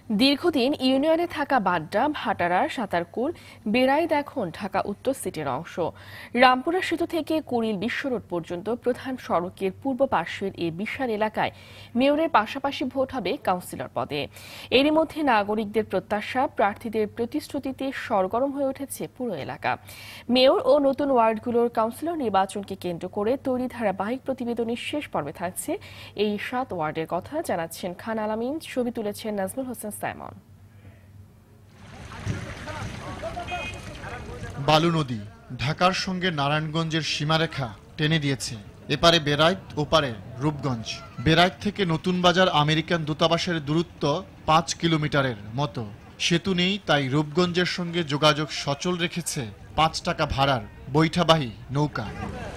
দীর্ঘদিন ইউনিয়নে থাকা বাড্ডা, ভাটারা, সাতারকুল, বেড়াইদ এখন ঢাকা উত্তর সিটির অংশ। রামপুরা সেতু থেকে কুড়িল বিশ্ব রোড পর্যন্ত প্রধান সড়কের পূর্ব পাশের এই বিশাল এলাকায় মেয়রের পাশাপাশি ভোট হবে কাউন্সিলর পদে। এরই মধ্যে নাগরিকদের প্রত্যাশা, প্রার্থীদের প্রতিশ্রুতিতে সরগরম হয়ে উঠেছে পুরো এলাকা। মেয়র ও নতুন ওয়ার্ডগুলোর কাউন্সিলর নির্বাচনকে কেন্দ্র করে তৈরি ধারাবাহিক প্রতিবেদনের শেষ পর্বে থাকছে এই 7 ওয়ার্ডের কথা জানাচ্ছেন খান আলামিন, ছবি তুলেছেন নাজমুল হোসেন সাইমন। বালু নদী ঢাকার সঙ্গে নারায়ণগঞ্জের সীমারেখা টেনে দিয়েছে। এপারে বেড়াইত, ওপারে রূপগঞ্জ। বেড়াইত থেকে নতুন বাজার আমেরিকান দূতাবাসের দূরত্ব 5 কিলোমিটারের মতো। সেতু নেই, তাই রূপগঞ্জের সঙ্গে যোগাযোগ সচল রেখেছে 5 টাকা ভাড়ার বৈঠাবাহী নৌকা।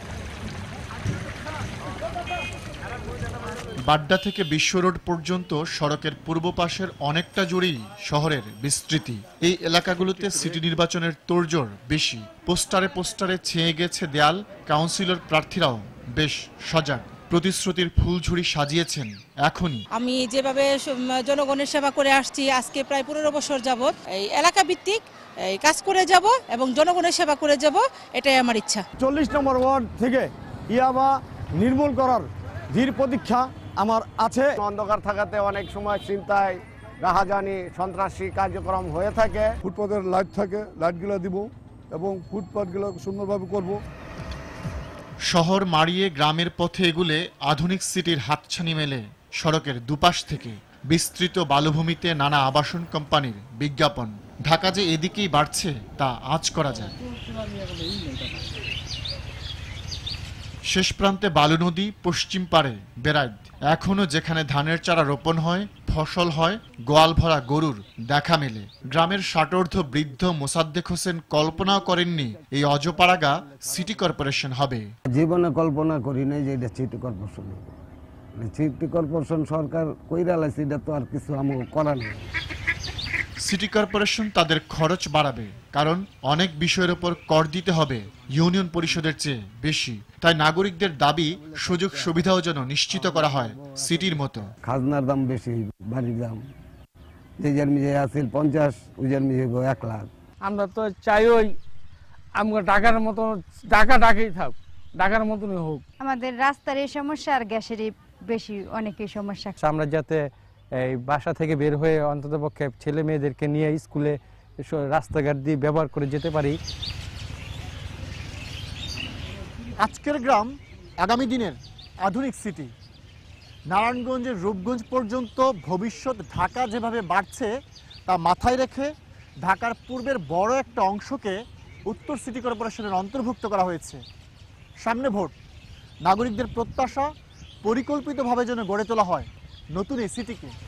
বাড্ডা থেকে বিশ্ব রোড পর্যন্ত সড়কের পূর্ব পাশের অনেকটা জুড়েই শহরের বিস্তৃতি। এই এলাকাগুলোতে সিটি নির্বাচনের তোড়জোড় বেশি। পোস্টারে পোস্টারে ছেয়ে গেছে দেয়াল। কাউন্সিলর প্রার্থীরাও বেশ সজাগ। প্রতিশ্রুতির ফুলঝুরি সাজিয়েছেন এখনই। আমি যেভাবে জনগণের সেবা করে আসছি আজকে প্রায় 15 বছর যাবত, এই এলাকা ভিত্তিক কাজ করে যাব এবং জনগণের সেবা করে যাব, এটাই আমার ইচ্ছা। 40 নম্বর ওয়ার্ড থেকে ইয়াবা নির্মূল করার দৃঢ় প্রতীক্ষা আমার আছে। অন্ধকার থাকাতে অনেক সময় চিন্তায় রাহাজানি, সন্ত্রাসী কার্যক্রম হয়ে থাকে। ফুটপাতের লাইট থাকে, লাইটগুলো দিব এবং ফুটপাতগুলো সুন্দরভাবে করব। শহর মাড়িয়ে গ্রামের পথে এগুলে আধুনিক সিটির হাতছানি মেলে সড়কের দুপাশ থেকে। বিস্তৃত বালুভূমিতে নানা আবাসন কোম্পানির বিজ্ঞাপন। ঢাকা যে এদিকেই বাড়ছে তা আঁচ করা যায়। শেষ প্রান্তে বালু নদী, পশ্চিম পারে বেড়াইদ। এখনো যেখানে ধানের চারা রোপণ হয়, ফসল হয়, গোয়াল ভরা গরুর দেখা মেলে। গ্রামের ষাটোর্ধ্ব বৃদ্ধ মোসাদ্দেক হোসেন কল্পনাও করেননি এই অজপাড়াগা সিটি কর্পোরেশন হবে। জীবনে কল্পনা করি নাই যে এটা সিটি কর্পোরেশন। সিটি কর্পোরেশন সরকার কইরা লাইছে, এটা তো আর কিছু আমার করার নেই। সিটি কর্পোরেশন তাদের খরচ বাড়াবে, কারণ অনেক বিষয়ের উপর কর দিতে হবে ইউনিয়ন পরিষদের চেয়ে বেশি। তাই নাগরিকদের দাবি, সুযোগ সুবিধাও যেন নিশ্চিত করা হয় সিটির মতো। খাজনার দাম বেশি, বাড়ির দাম যে যার মিজে আছে 50, ওই মিজে 1 লাখ। আমরা তো চাই ওই আমরা ঢাকার মতো ঢাকাই থাক, ঢাকার মতনই হোক। আমাদের রাস্তার এই সমস্যা আর গ্যাসেরই বেশি অনেকই সমস্যা। আমরা যাতে এই বাসা থেকে বের হয়ে অন্ততপক্ষে ছেলে মেয়েদেরকে নিয়ে স্কুলে রাস্তাঘাট দিয়ে ব্যবহার করে যেতে পারি। আজকের গ্রাম আগামী দিনের আধুনিক সিটি। নারায়ণগঞ্জের রূপগঞ্জ পর্যন্ত ভবিষ্যৎ ঢাকা যেভাবে বাড়ছে তা মাথায় রেখে ঢাকার পূর্বের বড় একটা অংশকে উত্তর সিটি কর্পোরেশনের অন্তর্ভুক্ত করা হয়েছে। সামনে ভোট, নাগরিকদের প্রত্যাশা পরিকল্পিতভাবে যেন গড়ে তোলা হয় নতুন এই সিটিকে।